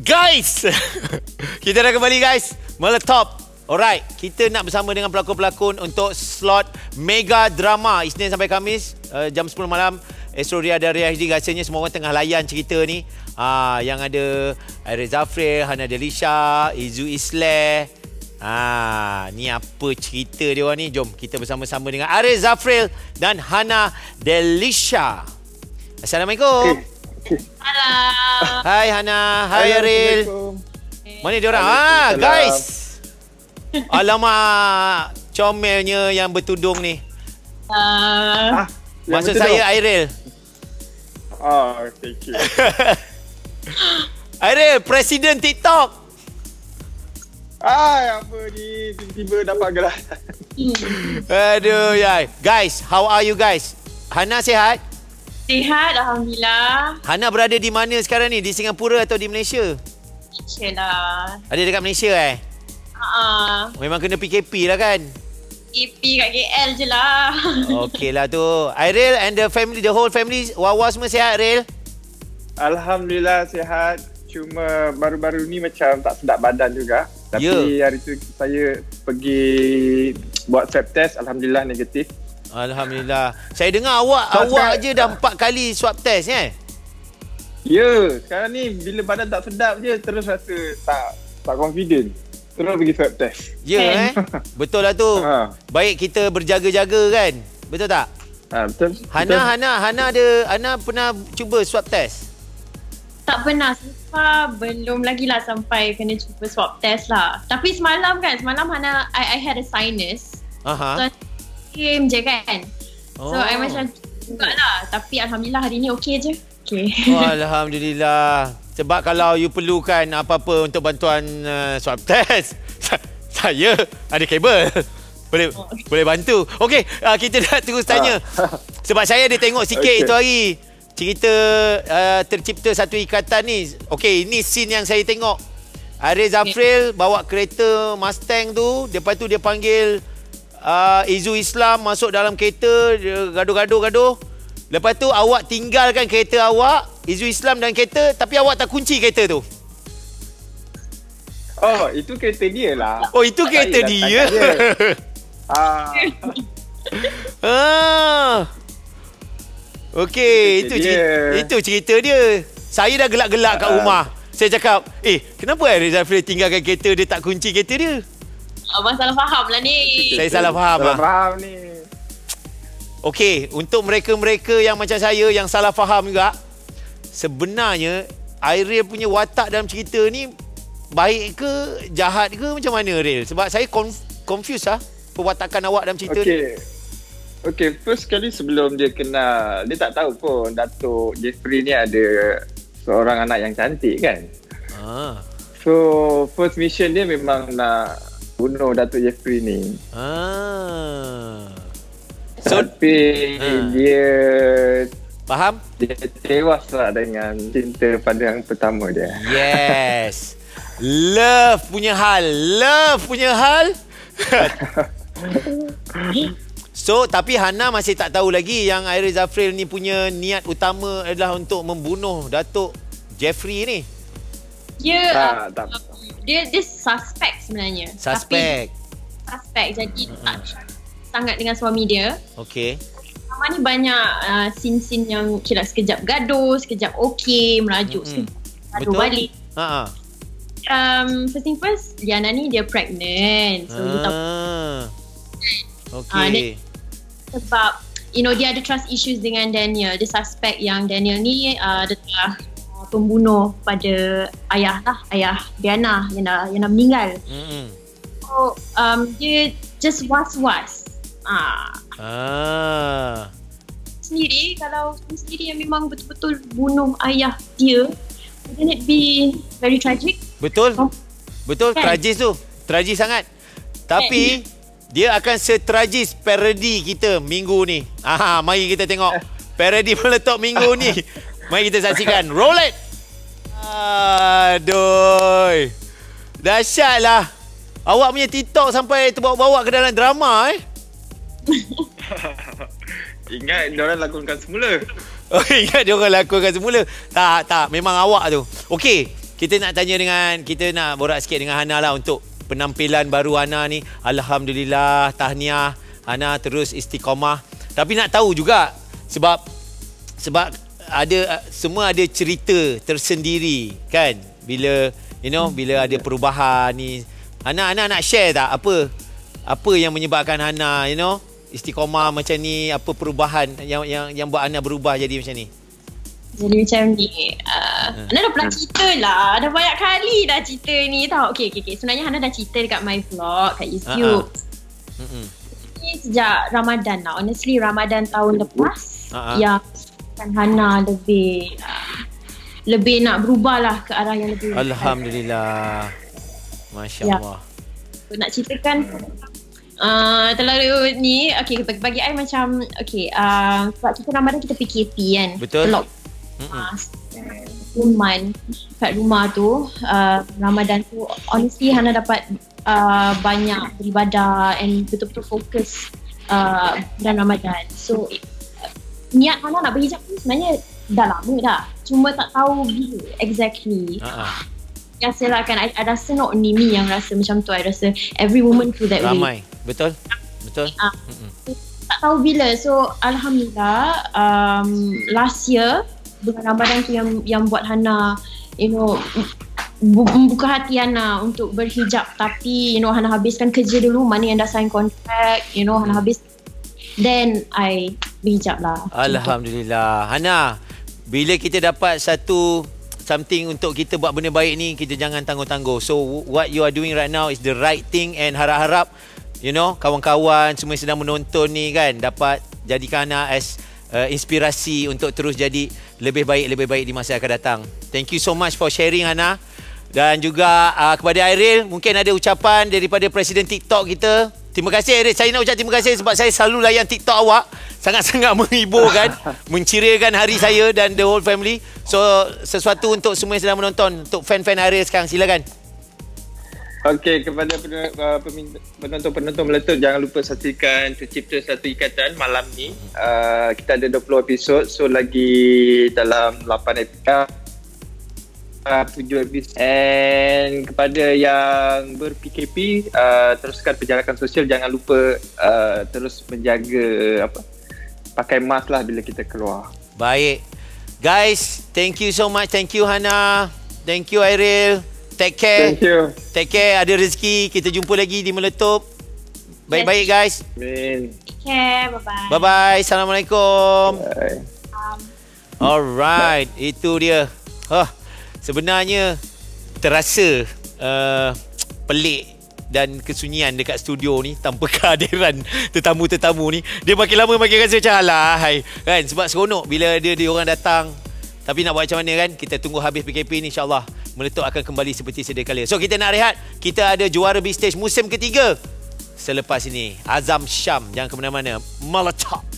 Guys, kita dah kembali guys. MeleTOP. Alright, kita nak bersama dengan pelakon-pelakon untuk slot mega drama Isnin sampai Khamis jam 10 malam. Astro Ria dan Ria HD. Rasanya semua orang tengah layan cerita ni. Yang ada Aeril Zafrel, Delisha, Izu Isleh. Ni apa cerita dia orang ni? Jom kita bersama-sama dengan Aeril Zafrel dan Delisha. Assalamualaikum. Halo. Hai Hana, hai Aeril. Mana dia orang? Guys. Alamak, comelnya yang bertudung ni. Maksud saya Aeril. Thank you. Aeril, Presiden TikTok. Apa ni tiba-tiba dapat gelar. Aduh, ya. Guys, how are you guys? Hana sihat? Sihat, Alhamdulillah. Hana berada di mana sekarang ni? Di Singapura atau di Malaysia? Malaysia lah. Ada dekat Malaysia Memang kena PKP lah kan? PKP kat KL je lah. Okey lah tu. Aeril and the family, the whole family, Wawa semua sihat, Aeril? Alhamdulillah sihat. Cuma baru-baru ni macam tak sedap badan juga. Tapi hari tu saya pergi buat swab test. Alhamdulillah negatif. Alhamdulillah. Saya dengar awak je dah 4 kali swab test Ya, sekarang ni bila badan tak sedap je terus rasa tak confident. Terus pergi swab test. Ya betul lah tu. Baik kita berjaga-jaga kan. Betul tak? Betul. Hana pernah cuba swab test? Tak pernah. Belum lagi lah sampai kena cuba swab test lah. Tapi semalam Hana, I had a sinus. So je kan. So I macam juga lah. Tapi Alhamdulillah hari ni okey je. Alhamdulillah. Sebab kalau you perlukan apa-apa untuk bantuan swab test, saya ada kabel. Boleh bantu. Okey, kita nak terus tanya. Sebab saya ada tengok sikit itu hari. Cerita Tercipta Satu Ikatan ni. Okey, ini scene yang saya tengok. Aeril Zafrel bawa kereta Mustang tu. Lepas tu dia panggil Izu Islam masuk dalam kereta. Dia gaduh-gaduh. Lepas tu awak tinggalkan kereta awak, Izu Islam dan kereta, tapi awak tak kunci kereta tu. Itu kereta dia lah. Itu kereta dia. Okey, itu cerita dia. Saya dah gelak-gelak kat rumah. Saya cakap, kenapa Aeril Zafrel tinggalkan kereta dia, tak kunci kereta dia? Abang salah faham lah ni. Saya salah faham. Salah faham ni. Okey, untuk mereka-mereka yang macam saya yang salah faham juga, sebenarnya Aeril punya watak dalam cerita ni baik ke, jahat ke, macam mana Aeril? Sebab saya confused perwatakan awak dalam cerita ni. Okey, first sekali sebelum dia kenal, dia tak tahu pun Datuk Jeffrey ni ada seorang anak yang cantik kan. So, first mission dia memang nak bunuh Datuk Jeffrey ni. Tapi dia faham? Dia tewas lah dengan cinta pada yang pertama dia. Yes. Love punya hal. So, tapi Hana masih tak tahu lagi yang Aeril Zafrel ni punya niat utama adalah untuk membunuh Datuk Jeffrey ni. Dia suspek sebenarnya. Suspek. Jadi tak sangat dengan suami dia. Okey. Sama ni banyak scene-scene yang sekejap gaduh, sekejap okey, merajuk, sekejap gaduh balik. First thing first, Diana ni dia pregnant. So you tahu. Okey. Sebab dia ada trust issues dengan Daniel. Dia suspek yang Daniel ni dia telah pembunuh pada ayah Diana yang dah meninggal. So dia just was-was. Sendiri, kalau sendiri yang memang betul-betul bunuh ayah dia, wouldn't it be very tragic? Betul, tragis tu. Tragis sangat. Tapi dia akan setragis parody kita minggu ni. Mari kita tengok parody MeleTOP minggu ni. Mari kita saksikan. Roll it. Aduh. Dahsyat lah. Awak punya TikTok sampai terbawa-bawa ke dalam drama Ingat diorang lakonkan semula. Ingat diorang lakonkan semula. Tak, memang awak tu. Okey, kita nak borak sikit dengan Hana lah untuk penampilan baru Hana ni. Alhamdulillah, tahniah Hana terus istiqamah. Tapi nak tahu juga sebab semua ada cerita tersendiri kan bila bila ada perubahan ni. Hana nak share tak apa yang menyebabkan Hana istiqamah macam ni, apa perubahan yang buat Hana berubah jadi macam ni? Jadi macam ni, Hana dah pernah cerita lah, dah banyak kali dah cerita ni tau. Okay. Sebenarnya Hana dah cerita dekat my vlog kat YouTube. Ini sejak Ramadan lah. Honestly Ramadan tahun lepas yang kan Hana lebih nak berubah lah ke arah yang lebih. Alhamdulillah. Masya Allah. Nak ceritakan terlalu ni, bagi I macam sebab kita Ramadan kita PKP kan. Betul. Month kat rumah tu, Ramadan tu honestly Hana dapat banyak beribadah and betul-betul fokus bulan Ramadan. So niat Hana nak berhijab tu sebenarnya dah lama dah, cuma tak tahu bila exactly. Biasalah kan, I rasa not only me yang rasa macam tu, I rasa every woman feel that way. Ramai, betul. Tak tahu bila. So Alhamdulillah last year bulan Ramadan tu yang buat Hana membuka hati Hana untuk berhijab. Tapi Hana habiskan kerja dulu, mana yang dah sign kontrak, Hana habis, then I berhijab lah. Alhamdulillah. Hana, bila kita dapat something untuk kita buat benda baik ni, kita jangan tangguh-tangguh. So what you are doing right now is the right thing, and harap-harap kawan-kawan semua yang sedang menonton ni kan dapat jadikan Hana as inspirasi untuk terus jadi lebih baik di masa yang akan datang. Thank you so much for sharing Hana. Dan juga kepada Aeril, mungkin ada ucapan daripada Presiden TikTok kita. Terima kasih Aeril. Saya nak ucap terima kasih sebab saya selalu layan TikTok awak. Sangat-sangat menghiburkan, menceriakan hari saya dan the whole family. So sesuatu untuk semua yang sedang menonton, untuk fan-fan Aeril sekarang, silakan. Okey, kepada penonton-penonton MeleTOP, jangan lupa saksikan Tercipta Satu Ikatan malam ni. Kita ada 20 episod, so lagi dalam 8 episod, 7 episod. And kepada yang ber-PKP, teruskan perjalanan sosial. Jangan lupa terus menjaga pakai mask lah bila kita keluar. Baik. Guys, thank you so much. Thank you Hana. Thank you Aeril. Take care. Thank you. Take care. Ada rezeki. Kita jumpa lagi di MeleTOP. Baik-baik guys. Amin. Take care. Bye-bye. Bye-bye. Assalamualaikum. Bye. Alright. Itu dia. Sebenarnya terasa pelik dan kesunyian dekat studio ni tanpa kehadiran tetamu-tetamu ni. Dia makin lama makin rasa macam alahai kan, sebab seronok bila dia orang datang. Tapi nak buat macam mana kan, kita tunggu habis PKP ni, insyaAllah MeleTOP akan kembali seperti sedia kala. So kita nak rehat. Kita ada juara Big Stage musim ketiga selepas ini. Azam Syam. Jangan ke mana-mana. MeleTOP.